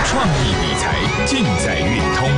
创意理财尽在运通。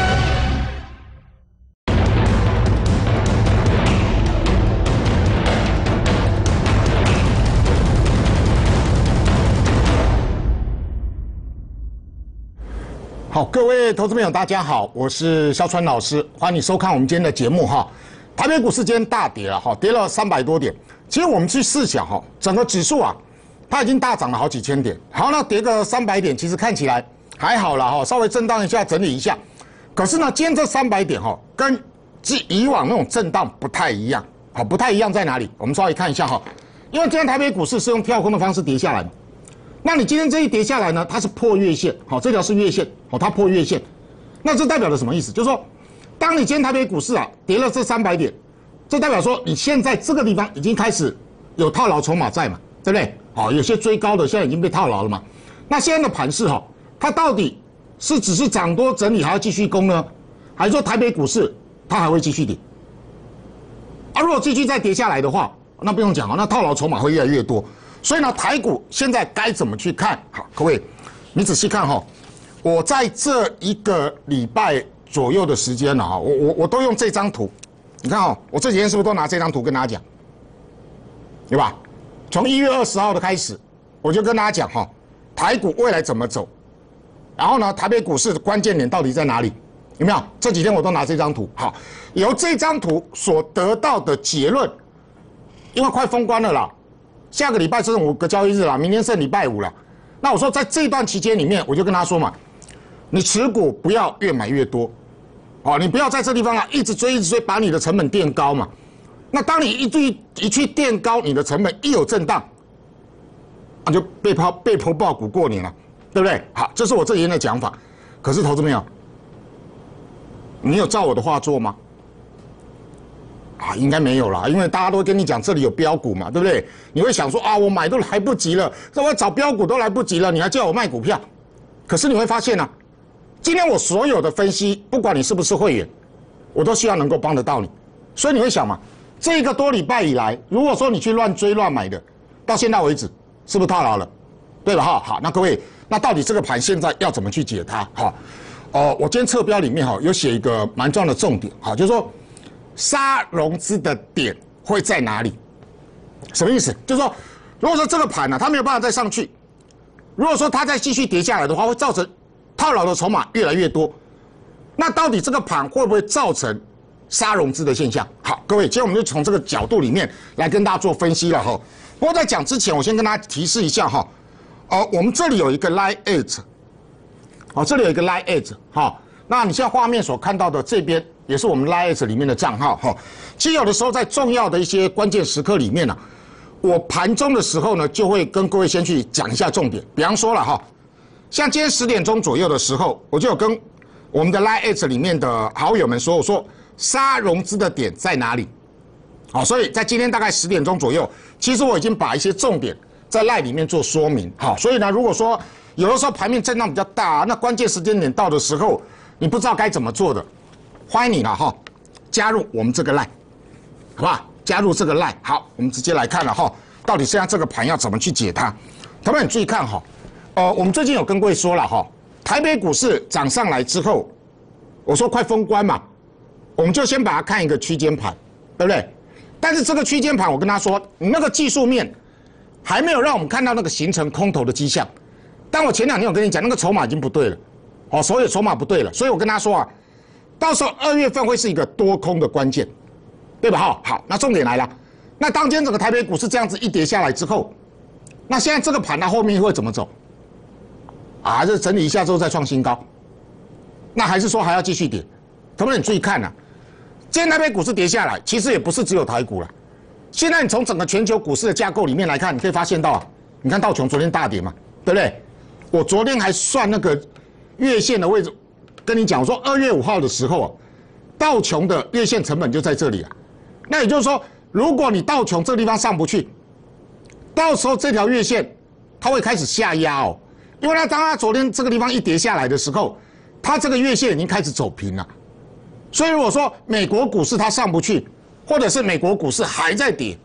好，各位投资朋友，大家好，我是肖川老师，欢迎你收看我们今天的节目哈。台北股市今天大跌了哈，跌了300多点。其实我们去试想哈，整个指数啊，它已经大涨了好几千点。好，那跌个300点，其实看起来还好了哈，稍微震荡一下，整理一下。可是呢，今天这300点哈，跟以往那种震荡不太一样。好，不太一样在哪里？我们稍微看一下哈，因为今天台北股市是用跳空的方式跌下来嘛。那你今天这一跌下来呢，它是破月线，好，这条是月线，好，它破月线，那这代表了什么意思？就是说，当你今天台北股市啊跌了这300点，这代表说你现在这个地方已经开始有套牢筹码在嘛，对不对？好，有些追高的现在已经被套牢了嘛。那现在的盘势哈，它到底是只是涨多整理还要继续攻呢，还是说台北股市它还会继续跌？啊，如果继续再跌下来的话，那不用讲了，那套牢筹码会越来越多。所以呢，台股现在该怎么去看？好，各位，你仔细看哈，我在这1个礼拜左右的时间了哈，我都用这张图，你看哦，我这几天是不是都拿这张图跟大家讲，对吧？从1月20号的开始，我就跟大家讲哈，台股未来怎么走，然后呢，台北股市的关键点到底在哪里？有没有？这几天我都拿这张图，好，由这张图所得到的结论，因为快封关了啦。下个礼拜剩5个交易日了，明天剩礼拜5了。那我说在这段期间里面，我就跟他说嘛，你持股不要越买越多，哦，你不要在这地方啊一直追，把你的成本垫高嘛。那当你一去垫高你的成本，一有震荡，那就被迫爆股过年了，对不对？好，这是我这几天的讲法。可是投资朋友，你有照我的话做吗？啊，应该没有啦，因为大家都跟你讲这里有标股嘛，对不对？你会想说啊，我买都来不及了，我找标股都来不及了，你还叫我卖股票？可是你会发现呢，今天我所有的分析，不管你是不是会员，我都希望能够帮得到你。所以你会想嘛，这1个多礼拜以来，如果说你去乱追乱买的，到现在为止是不是套牢了？对吧？哈，好，那各位，那到底这个盘现在要怎么去解它？哈，我今天测标里面哈有写一个蛮重要的重点，哈，就是说。杀融资的点会在哪里？什么意思？就是说，如果说这个盘呢，它没有办法再上去，如果说它再继续跌下来的话，会造成套牢的筹码越来越多。那到底这个盘会不会造成杀融资的现象？好，各位，今天我们就从这个角度里面来跟大家做分析了哈。不过在讲之前，我先跟大家提示一下哈，我们这里有一个 Line@， 这里有一个 Line@， 哈，那你现在画面所看到的这边。也是我们 Line@ 里面的账号哈，其实有的时候在重要的一些关键时刻里面呢，我盘中的时候呢，就会跟各位先去讲一下重点。比方说了哈，像今天10点钟左右的时候，我就有跟我们的 Line@ 里面的好友们说，我说杀融资的点在哪里？好，所以在今天大概10点钟左右，其实我已经把一些重点在 Line 里面做说明。好，所以呢，如果说有的时候盘面震荡比较大，那关键时间点到的时候，你不知道该怎么做的。欢迎你了哈，加入我们这个 line， 好不好？加入这个 line， 好，我们直接来看了哈，到底现在这个盘要怎么去解它？同学们，你注意看哈，我们最近有跟各位说了哈，台北股市涨上来之后，我说快封关嘛，我们就先把它看一个区间盘，对不对？但是这个区间盘，我跟他说，你那个技术面还没有让我们看到那个形成空头的迹象。但我前2天我跟你讲，那个筹码已经不对了，所有筹码不对了，所以我跟他说啊。到时候2月份会是一个多空的关键，对吧？好，那重点来了。那当今天整个台北股市这样子一跌下来之后，那现在这个盘它后面会怎么走？啊，这整理一下之后再创新高，那还是说还要继续跌？同学们，你注意看啊，今天台北股市跌下来，其实也不是只有台股了。现在你从整个全球股市的架构里面来看，你可以发现到啊，你看道琼昨天大跌嘛，对不对？我昨天还算那个月线的位置。跟你讲，我说2月5号的时候啊，道琼的月线成本就在这里啊。那也就是说，如果你道琼这个地方上不去，到时候这条月线它会开始下压哦，因为当它昨天这个地方一跌下来的时候，它这个月线已经开始走平了。所以如果说美国股市它上不去，或者是美国股市还在跌，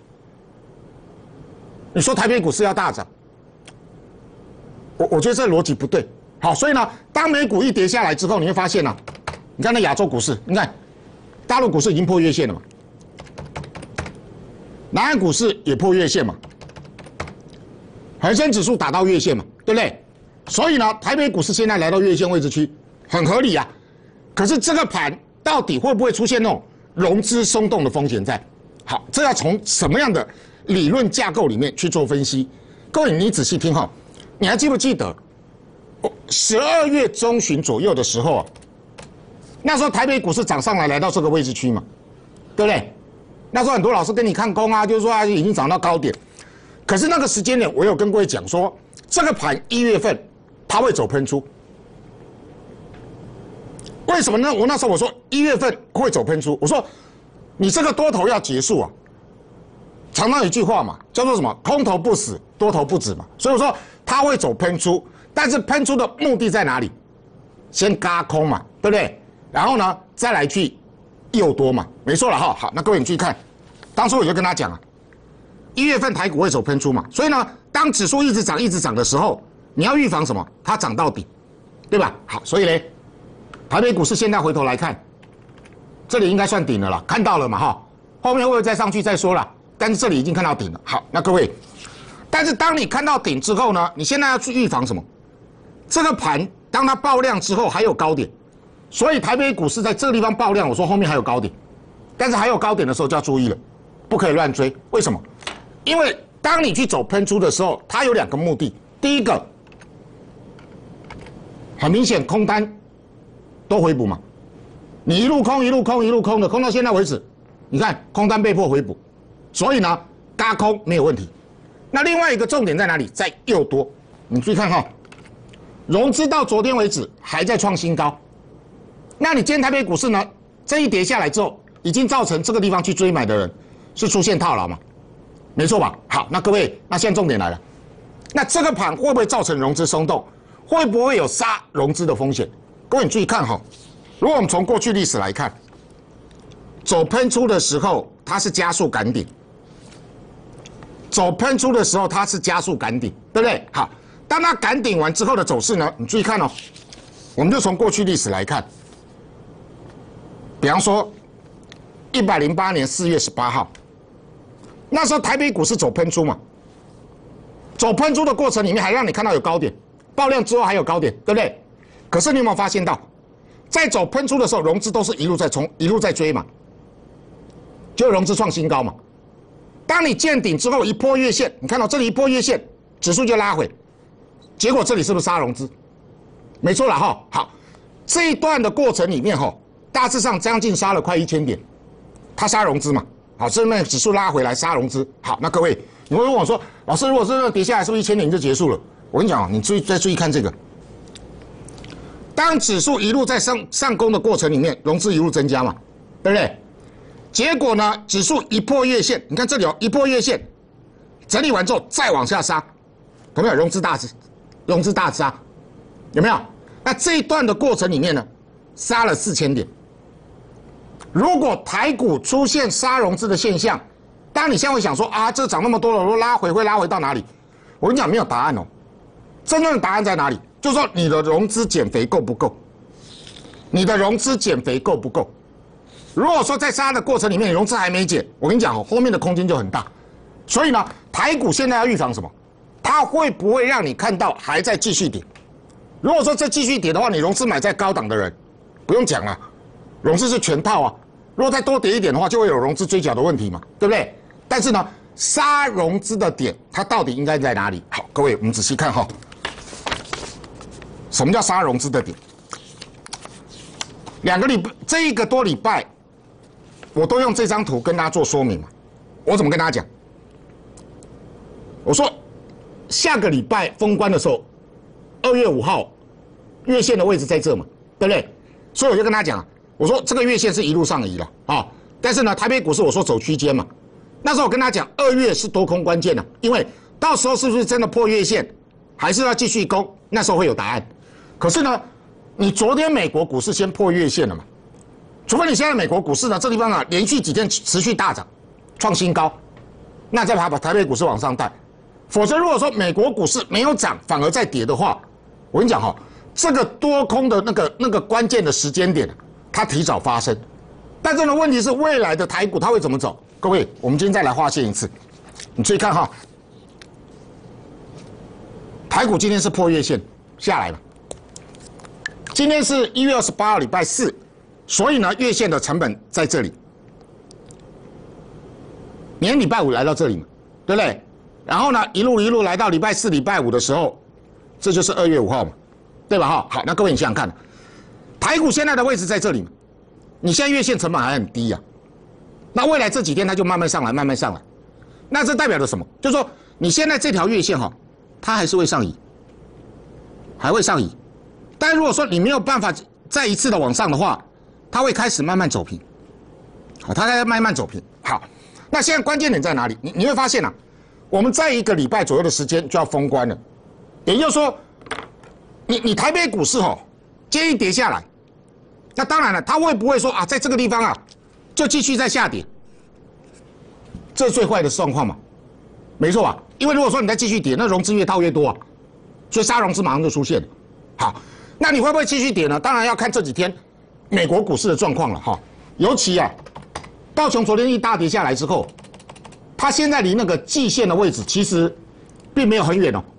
你说台北股市要大涨，我觉得这逻辑不对。 好，所以呢，当美股一跌下来之后，你会发现呢、你看那亚洲股市，你看大陆股市已经破月线了嘛，南岸股市也破月线嘛，恒生指数打到月线嘛，对不对？所以呢，台北股市现在来到月线位置区，很合理啊。可是这个盘到底会不会出现那种融资松动的风险在？好，这要从什么样的理论架构里面去做分析？各位，你仔细听哈，你还记不记得12月中旬左右的时候啊？那时候台北股市涨上来，来到这个位置区嘛，对不对？那时候很多老师跟你看空啊，就是说已经涨到高点。可是那个时间点，我有跟各位讲说，这个盘1月份它会走喷出。为什么呢？我那时候我说1月份会走喷出，我说你这个多头要结束啊。常常有一句话嘛，叫做什么？空头不死，多头不止嘛。所以我说它会走喷出，但是喷出的目的在哪里？先轧空嘛，对不对？然后呢，再来去诱多嘛，没错了哈。好，那各位你去看，当初我就跟他讲啊，1月份台股会走喷出嘛，所以呢，当指数一直涨的时候，你要预防什么？它涨到底，对吧？好，所以呢，台北股市现在回头来看，这里应该算顶了啦，看到了嘛哈，后面会不会再上去再说了？但是这里已经看到顶了。好，那各位，但是当你看到顶之后呢，你现在要去预防什么？这个盘当它爆量之后还有高点，所以台北股市在这个地方爆量，我说后面还有高点，但是还有高点的时候就要注意了，不可以乱追。为什么？因为当你去走喷出的时候，它有2个目的。第一个，很明显空单都回补嘛，你一路空的，空到现在为止，你看空单被迫回补，所以呢，轧空没有问题。那另外一个重点在哪里？在诱多。你注意看哈，融资到昨天为止还在创新高。那你今天台北股市呢，这一跌下来之后，已经造成这个地方去追买的人是出现套牢嘛？没错吧？好，那各位，那现在重点来了，那这个盘会不会造成融资松动？会不会有杀融资的风险？各位你注意看哈，如果我们从过去历史来看，走喷出的时候它是加速赶顶，走喷出的时候它是加速赶顶，对不对？好，当它赶顶完之后的走势呢，你注意看哦，我们就从过去历史来看。比方说，108年4月18号，那时候台北股市走喷出嘛，走喷出的过程里面还让你看到有高点，爆量之后还有高点，对不对？可是你有没有发现到，在走喷出的时候，融资都是一路在冲，一路在追嘛，就融资创新高嘛。当你见顶之后一波月线，你看到这里一波月线，指数就拉回，结果这里是不是杀融资？没错了哈。好，这一段的过程里面哈。大致上将近杀了快1000点，它杀融资嘛，好，这边指数拉回来杀融资。好，那各位，你会问我说，老师，如果是跌下来，是不是1000点就结束了？我跟你讲，你再注意看这个，当指数一路在上攻的过程里面，融资一路增加嘛，对不对？结果呢，指数一破月线，你看这里哦，一破月线，整理完之后再往下杀，有没有融资大杀？有没有？那这一段的过程里面呢，杀了4000点。如果台股出现杀融资的现象，当然你现在会想说啊，这涨那么多了，拉回会拉回到哪里？我跟你讲，没有答案哦。真正的答案在哪里？就是说你的融资减肥够不够？你的融资减肥够不够？如果说在杀的过程里面，你融资还没减，我跟你讲哦，后面的空间就很大。所以呢，台股现在要预防什么？它会不会让你看到还在继续跌？如果说这继续跌的话，你融资买在高档的人，不用讲了。融资是全套啊，如果再多跌一点的话，就会有融资追缴的问题嘛，对不对？但是呢，杀融资的点，它到底应该在哪里？好，各位，我们仔细看哈，什么叫杀融资的点？2个礼拜，这1个多礼拜，我都用这张图跟大家做说明嘛。我怎么跟大家讲？我说下个礼拜封关的时候，2月5号，月线的位置在这嘛，对不对？所以我就跟他讲，我说这个月线是一路上移了啊，但是呢，台北股市我说走区间嘛。那时候我跟他讲，2月是多空关键的，因为到时候是不是真的破月线，还是要继续攻，那时候会有答案。可是呢，你昨天美国股市先破月线了嘛，除非你现在美国股市呢这地方啊连续几天持续大涨，创新高，那再把台北股市往上带。否则如果说美国股市没有涨，反而在跌的话，我跟你讲哈， 这个多空的那个关键的时间点，它提早发生。但这个问题是，未来的台股它会怎么走？各位，我们今天再来划线一次，你注意看哈，台股今天是破月线下来了。今天是1月28号礼拜四，所以呢，月线的成本在这里。明天礼拜五来到这里嘛，对不对？然后呢，一路来到礼拜四、礼拜五的时候，这就是2月5号嘛，对吧？哈，好，那各位你想想看，台股现在的位置在这里嘛，你现在月线成本还很低呀，那未来这几天它就慢慢上来，慢慢上来，那这代表着什么？就是说你现在这条月线哈，它还是会上移，还会上移，但如果说你没有办法再一次的往上的话，它会开始慢慢走平，好，它在慢慢走平，好。那现在关键点在哪里？你会发现啊，我们在1个礼拜左右的时间就要封关了，也就是说，你台北股市吼，今天一跌下来，那当然了，它会不会说啊，在这个地方啊，就继续再下跌？这是最坏的状况嘛，没错吧？因为如果说你再继续跌，那融资越套越多啊，所以杀融资马上就出现了。好，那你会不会继续跌呢？当然要看这几天美国股市的状况了哈，尤其啊。道琼昨天一大跌下来之后，它现在离那个季线的位置其实并没有很远哦。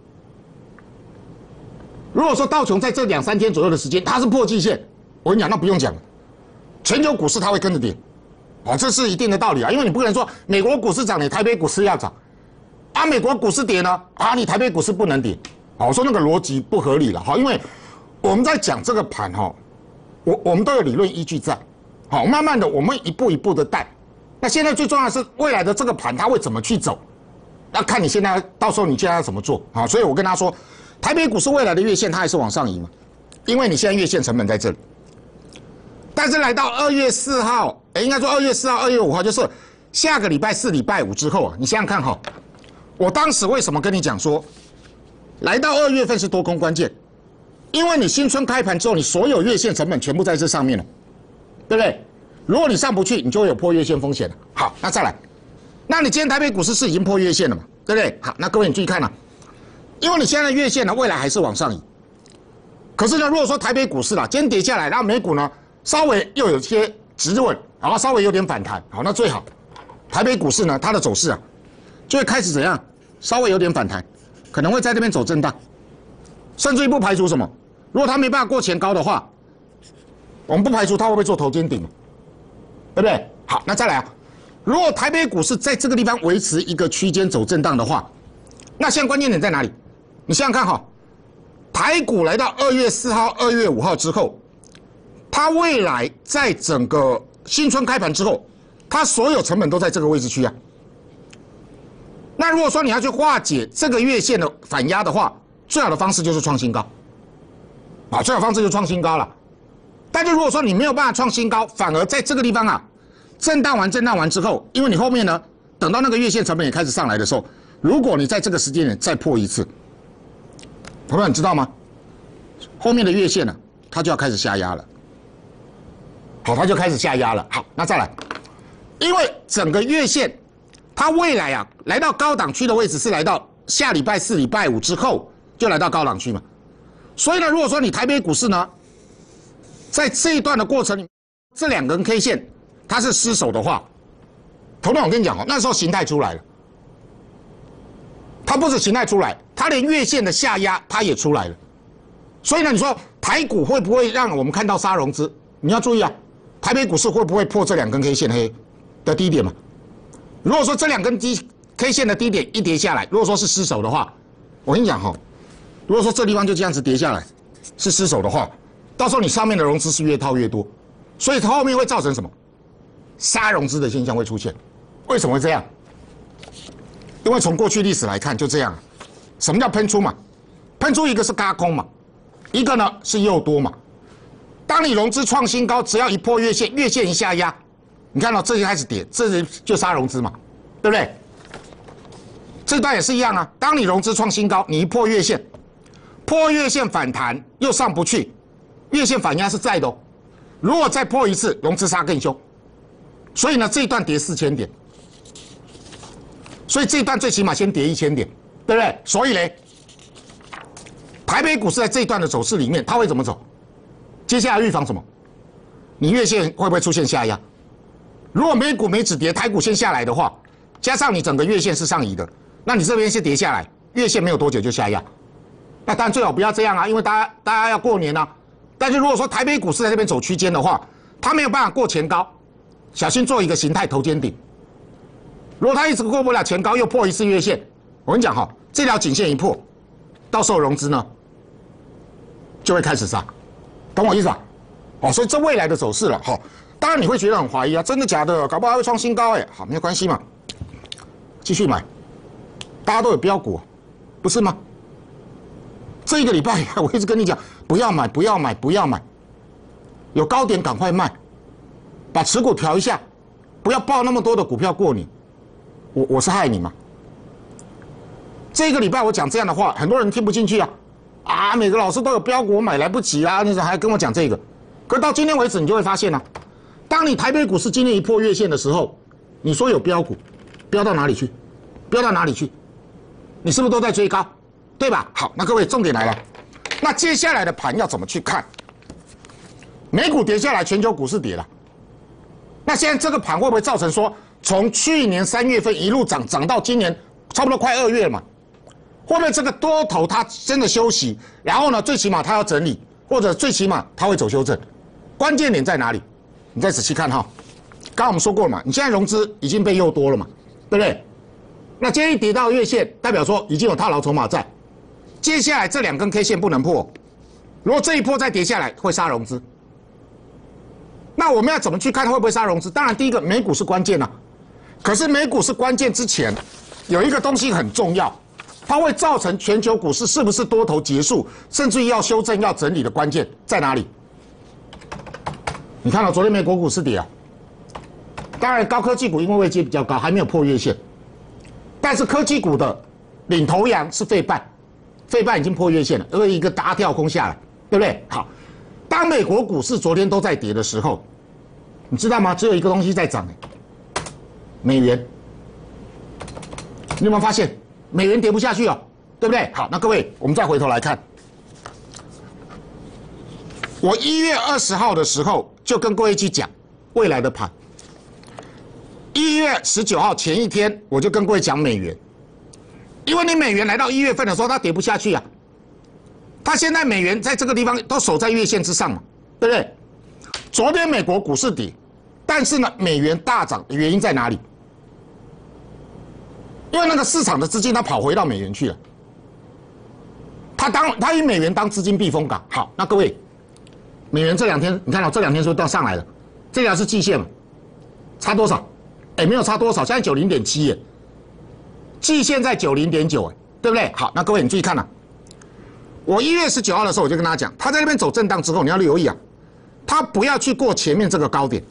如果说道琼在这2、3天左右的时间，它是破季线，我跟你讲，那不用讲了，全球股市它会跟着跌，哦，这是一定的道理啊，因为你不可能说美国股市涨，你台北股市要涨，啊，美国股市跌呢，啊，你台北股市不能跌，好，我说那个逻辑不合理了，哈，因为我们在讲这个盘哈，我们都有理论依据在。好，慢慢的，我们一步一步的带。那现在最重要的是未来的这个盘它会怎么去走？那看你现在到时候你现在要怎么做啊？所以我跟他说，台北股市未来的月线它还是往上移嘛，因为你现在月线成本在这里。但是来到2月4号，应该说2月4号、2月5号，就是下个礼拜四、礼拜五之后啊，你想想看哈，我当时为什么跟你讲说，来到2月份是多空关键？因为你新春开盘之后，你所有月线成本全部在这上面了。对不对？如果你上不去，你就会有破月线风险了。好，那再来，那你今天台北股市是已经破月线了嘛？对不对？好，那各位你注意看啊，因为你现在的月线呢，未来还是往上移。可是呢，如果说台北股市啦，今天跌下来，然后美股呢稍微又有些止稳，然后稍微有点反弹，好，那最好台北股市呢它的走势啊，就会开始怎样？稍微有点反弹，可能会在这边走震荡，甚至于不排除什么，如果它没办法过前高的话。我们不排除它会不会做头肩顶嘛，对不对？好，那再来啊，如果台北股市在这个地方维持一个区间走震荡的话，那现在关键点在哪里？你想想看哈，台股来到2月4号、2月5号之后，它未来在整个新春开盘之后，它所有成本都在这个位置区啊。那如果说你要去化解这个月线的反压的话，最好的方式就是创新高，啊，最好方式就是创新高了。但是如果说你没有办法创新高，反而在这个地方啊，震荡完之后，因为你后面呢，等到那个月线成本也开始上来的时候，如果你在这个时间点再破一次，朋友你知道吗？后面的月线呢，它就要开始下压了。好，它就开始下压了。好，那再来，因为整个月线，它未来啊，来到高档区的位置是来到下礼拜四、礼拜五之后就来到高档区嘛。所以呢，如果说你台北股市呢，在这一段的过程里，这2根 K 线它是失守的话，头头我跟你讲哦，那时候形态出来了，它不止形态出来，它连月线的下压它也出来了。所以呢，你说台股会不会让我们看到杀融资？你要注意啊，台北股市会不会破这2根 K 线黑的低点嘛？如果说这2根 K 线的低点一跌下来，如果说是失守的话，我跟你讲哈，如果说这地方就这样子跌下来是失守的话，到时候你上面的融资是越套越多，所以它后面会造成什么？杀融资的现象会出现。为什么会这样？因为从过去历史来看就这样。什么叫喷出嘛？喷出一个是轧空嘛，一个呢是诱多嘛。当你融资创新高，只要一破月线，月线一下压，你看到这就开始跌，这就杀融资嘛，对不对？这段也是一样啊。当你融资创新高，你一破月线，破月线反弹又上不去。月线反压是在的哦，如果再破一次，融资杀更凶，所以呢，这一段跌4000点，所以这一段最起码先跌1000点，对不对？所以嘞， 台北股市在这一段的走势里面，它会怎么走？接下来预防什么？你月线会不会出现下压？如果美股没止跌，台股先下来的话，加上你整个月线是上移的，那你这边先跌下来，月线没有多久就下压。那当然最好不要这样啊，因为大家要过年啊。但是如果说台北股市在这边走区间的话，它没有办法过前高，小心做一个形态头肩顶。如果它一直过不了前高，又破一次月线，我跟你讲哈，这条颈线一破，到时候融资呢就会开始杀，懂我意思吧？哦，所以这未来的走势了哈。当然你会觉得很怀疑啊，真的假的？搞不好还会创新高哎。好，没有关系嘛，继续买，大家都有标股，不是吗？这一个礼拜我一直跟你讲，不要买，不要买，不要买，有高点赶快卖，把持股调一下，不要抱那么多的股票过年。我是害你吗？这个礼拜我讲这样的话，很多人听不进去啊。啊，每个老师都有标股，我买来不及啊，那时候还跟我讲这个。可到今天为止，你就会发现啊，当你台北股市今天一破月线的时候，你说有标股，标到哪里去？标到哪里去？你是不是都在追高？对吧？好，那各位重点来了，那接下来的盘要怎么去看？美股跌下来，全球股市跌了，那现在这个盘会不会造成说，从去年3月份一路涨到今年差不多快2月了嘛？会不会这个多头它真的休息，然后呢，最起码它要整理，或者最起码它会走修正？关键点在哪里？你再仔细看哈，刚刚我们说过了嘛，你现在融资已经被诱多了嘛，对不对？那今天一跌到月线，代表说已经有套牢筹码在，接下来这2根 K 线不能破，如果这一波再跌下来，会杀融资。那我们要怎么去看会不会杀融资？当然，第一个美股是关键啊，可是美股是关键之前，有一个东西很重要，它会造成全球股市是不是多头结束，甚至于要修正、要整理的关键在哪里？你看到昨天美国股市跌啊，当然高科技股因为位阶比较高，还没有破月线，但是科技股的领头羊是费半，费半已经破月线了，因为一个大跳空下来，对不对？好，当美国股市昨天都在跌的时候，你知道吗？只有一个东西在涨，美元。你有没有发现美元跌不下去哦？对不对？好，那各位，我们再回头来看，我1月20号的时候就跟各位去讲未来的盘。1月19号前一天，我就跟各位讲美元，因为你美元来到1月份的时候，它跌不下去啊。它现在美元在这个地方都守在月线之上嘛，对不对？昨天美国股市跌，但是呢，美元大涨的原因在哪里？因为那个市场的资金它跑回到美元去了，它以美元当资金避风港。好，那各位，美元这2天，你看到这2天是不是都上来了？这条是季线嘛，差多少？哎，没有差多少，现在90.7耶，季线在90.9哎，对不对？好，那各位你注意看啊，我1月19号的时候我就跟大家讲，它在那边走震荡之后，你要留意啊，它不要去过前面这个高点。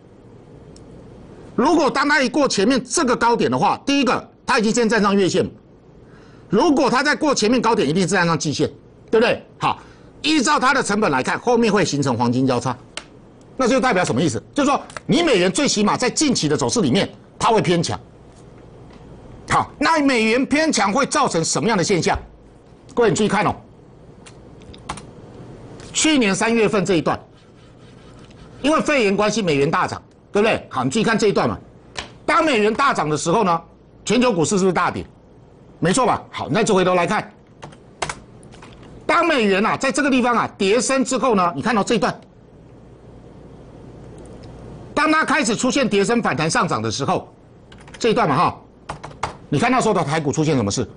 如果当它一过前面这个高点的话，第一个它已经先站上月线，如果它再过前面高点，一定是站上季线，对不对？好，依照它的成本来看，后面会形成黄金交叉，那就代表什么意思？就是说你美元最起码在近期的走势里面，它会偏强。好，那美元偏强会造成什么样的现象？各位你注意看哦，去年3月份这一段，因为肺炎关系，美元大涨，对不对？好，你注意看这一段嘛。当美元大涨的时候呢，全球股市是不是大跌？没错吧？好，那就回头来看，当美元啊在这个地方啊跌升之后呢，你看到这一段，当它开始出现跌升反弹上涨的时候，这一段嘛哈，你看那时候的台股出现什么事？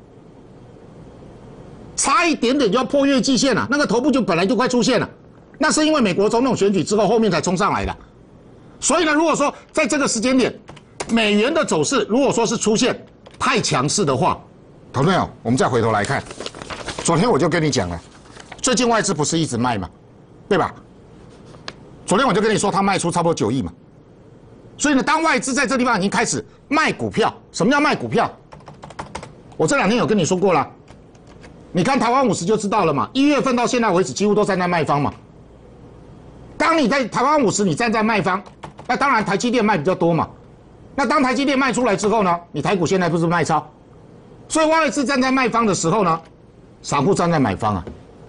差一点点就要破月季线了，那个头部就本来就快出现了，那是因为美国总统选举之后后面才冲上来的。所以呢，如果说在这个时间点，美元的走势如果说是出现太强势的话，投资朋友，我们再回头来看，昨天我就跟你讲了，最近外资不是一直卖吗？对吧？昨天我就跟你说，他卖出差不多9亿嘛。所以呢，当外资在这地方已经开始卖股票，什么叫卖股票？我这2天有跟你说过了，你看台湾50就知道了嘛。1月份到现在为止，几乎都站在卖方嘛。当你在台湾50，你站在卖方，那当然台积电卖比较多嘛。那当台积电卖出来之后呢，你台股现在不是卖超，所以外资站在卖方的时候呢，散户站在买方啊。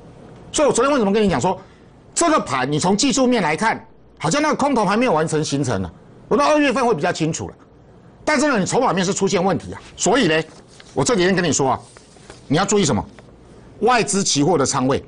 所以我昨天为什么跟你讲说，这个盘你从技术面来看，好像那个空头还没有完成形成呢。我到2月份会比较清楚了。但是呢，你筹码面是出现问题啊，所以呢，我这几天跟你说啊，你要注意什么？外资期货的仓位，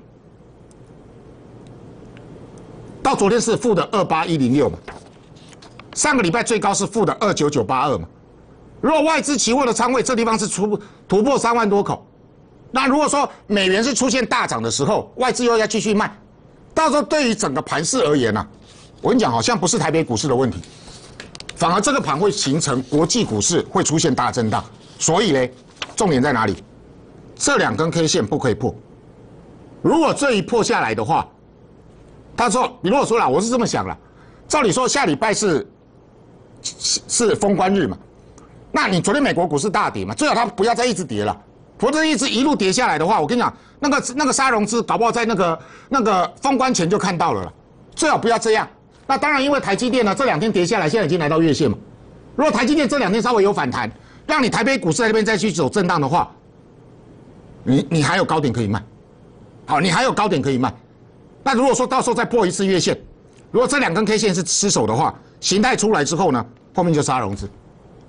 到昨天是负的28106嘛，上个礼拜最高是负的29982嘛。如果外资期货的仓位这地方是突破3万多口，那如果说美元是出现大涨的时候，外资又要继续卖，到时候对于整个盘势而言呢、我跟你讲，好像不是台北股市的问题。反而这个盘会形成国际股市会出现大震荡，所以呢，重点在哪里？这2根 K 线不可以破。如果这一破下来的话，他说，如果说啦，我是这么想啦，照理说下礼拜是封关日嘛，那你昨天美国股市大跌嘛，最好它不要再一直跌了，否则一路跌下来的话，我跟你讲，那个杀融资搞不好在那个封关前就看到了啦，最好不要这样。那当然，因为台积电呢这2天跌下来，现在已经来到月线嘛。如果台积电这2天稍微有反弹，让你台北股市在那边再去走震荡的话，你还有高点可以卖，好，你还有高点可以卖。那如果说到时候再破一次月线，如果这2根 K 线是失守的话，形态出来之后呢，后面就杀融资，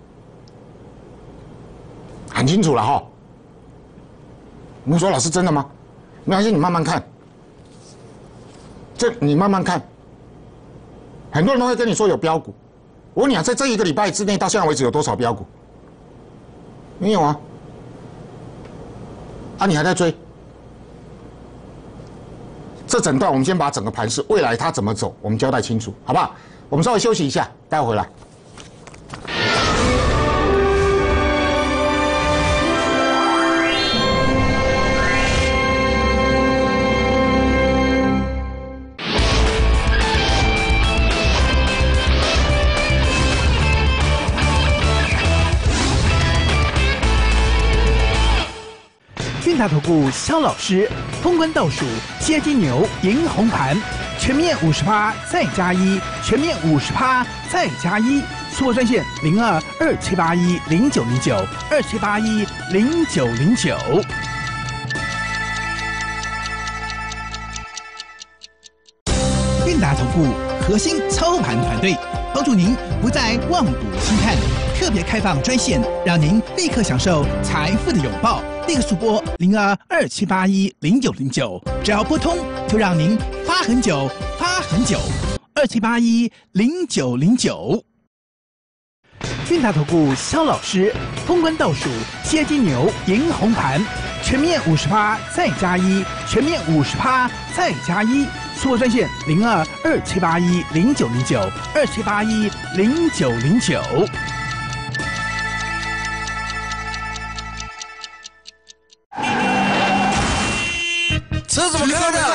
很清楚了哈。你说老师真的吗？没关系，你慢慢看，你慢慢看。很多人都会跟你说有标股，我问你啊，在这1个礼拜之内到现在为止有多少标股？没有啊，你还在追？这整段我们先把整个盘势未来它怎么走，我们交代清楚，好不好？我们稍微休息一下，待会回来。 大投顾肖老师，封关倒数，接金牛赢红盘，全面50%再加1，全面50%再加1，速播专线022781090927810909。韵达投顾核心操盘团队，帮助您不再望股兴叹，特别开放专线，让您立刻享受财富的拥抱。立刻速播0227810909，只要拨通，就让您发很久，发很久。27810909。韵达投顾肖老师，封关倒数，接金牛赢红盘，全面50%再加1，全面50%再加1，速播专线022781090927810909。 车怎么开的？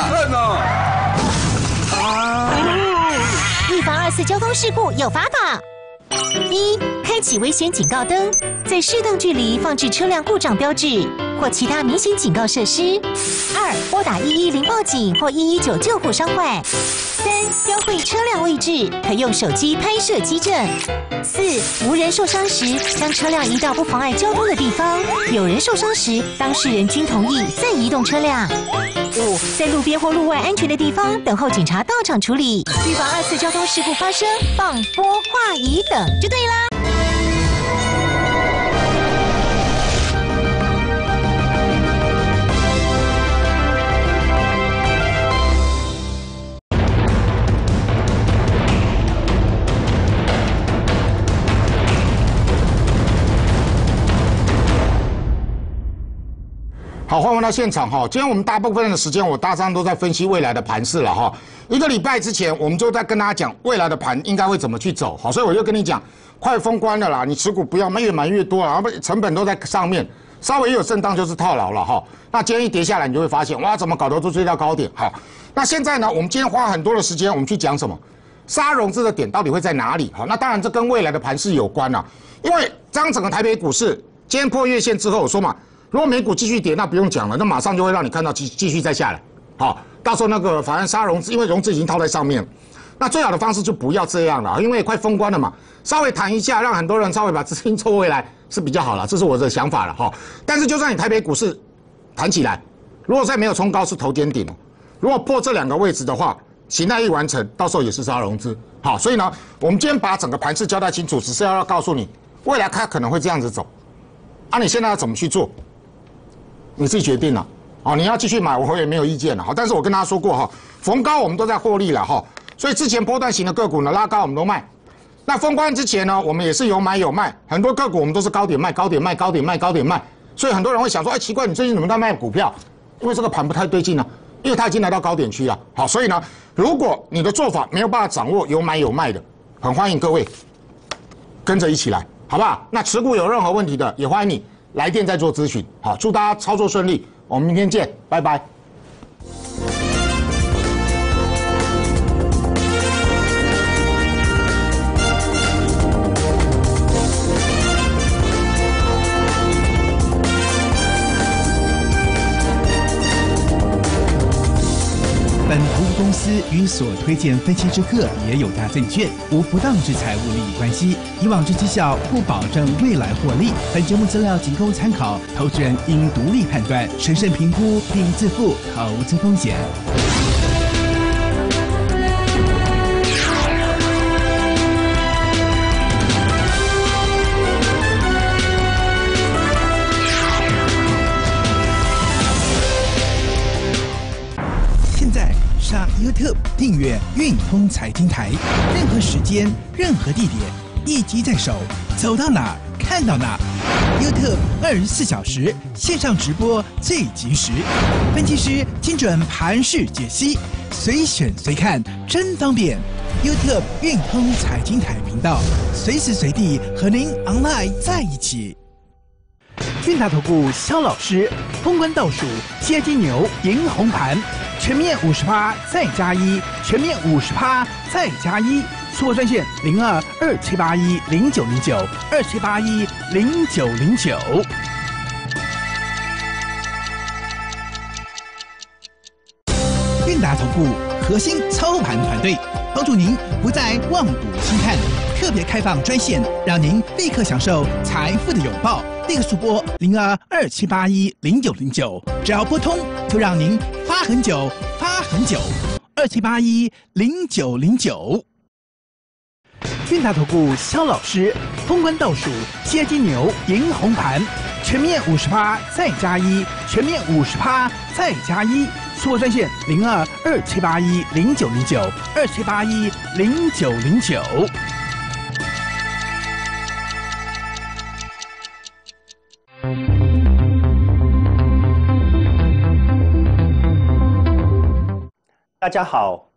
预防2次交通事故有法宝： 1. 开启危险警告灯，在适当距离放置车辆故障标志或其他明显警告设施。2. 拨打110报警或119救护伤患。3. 标会车辆位置，可用手机拍摄机证。4. 无人受伤时，将车辆移到不妨碍交通的地方；有人受伤时，当事人均同意再移动车辆。5. 在路边或路外安全的地方等候警察到场处理，预防2次交通事故发生，放拨话仪等就对啦。 好，欢迎回到现场哈。今天我们大部分的时间，我大致上都在分析未来的盘势了哈。1个礼拜之前，我们就在跟大家讲未来的盘应该会怎么去走。好，所以我就跟你讲，快封关了啦，你持股不要越买越多，然后成本都在上面，稍微有震荡就是套牢了哈。那今天一跌下来，你就会发现，哇，怎么搞都追到高点？好，那现在呢，我们今天花很多的时间，我们去讲什么？杀融资的点到底会在哪里？好，那当然这跟未来的盘势有关啦，因为当整个台北股市今天破月线之后，我说嘛。如果美股继续跌，那不用讲了，那马上就会让你看到继续再下来。好，到时候那个反正杀融资，因为融资已经套在上面，那最好的方式就不要这样了，因为快封关了嘛，稍微弹一下，让很多人稍微把资金抽回来是比较好了，这是我的想法了哈。但是就算你台北股市弹起来，如果再没有冲高是头肩顶哦， 如果破这2个位置的话，形态一完成，到时候也是杀融资。好，所以呢，我们今天把整个盘势交代清楚，只是要告诉你，未来它可能会这样子走。啊，你现在要怎么去做？你自己决定了。哦，你要继续买，我也没有意见了。好，但是我跟大家说过哈，逢高我们都在获利了哈，所以之前波段型的个股呢，拉高我们都卖。那封关之前呢，我们也是有买有卖，很多个股我们都是高点卖，高点卖，高点卖，高点卖。所以很多人会想说，哎，奇怪，你最近怎么在卖股票？因为这个盘不太对劲啊，因为它已经来到高点区了。好，所以呢，如果你的做法没有办法掌握有买有卖的，很欢迎各位跟着一起来，好不好？那持股有任何问题的，也欢迎你来电再做咨询。好，祝大家操作顺利，我们明天见，拜拜。 本投资公司与所推荐分期之客也有大证券无不当之财务利益关系，以往之绩效不保证未来获利。本节目资料仅供参考，投资人应独立判断、审慎评估并自负投资风险。上 YouTube 订阅运通财经台，任何时间、任何地点，一机在手，走到哪看到哪。YouTube 24小时线上直播最及时，分析师精准盘势解析，随选随看，真方便。YouTube 运通财经台频道，随时随地和您 online 在一起。俊达投顾肖老师，封关倒数，接金牛，赢红盘。全面50%再加1，全面50%再加1，错专线02-2781-0909，2781-0909。韵达投顾核心操盘团队，帮助您不再望赌兴叹，特别开放专线，让您立刻享受财富的拥抱。立刻速拨02-2781-0909，只要拨通，就让您发很久，发很久。2781-0909。韵达投顾肖老师，封关倒数，接金牛，赢红盘，全面50%再加1，全面50%再加1，错专线02-2781-0909，2781-0909。 大家好，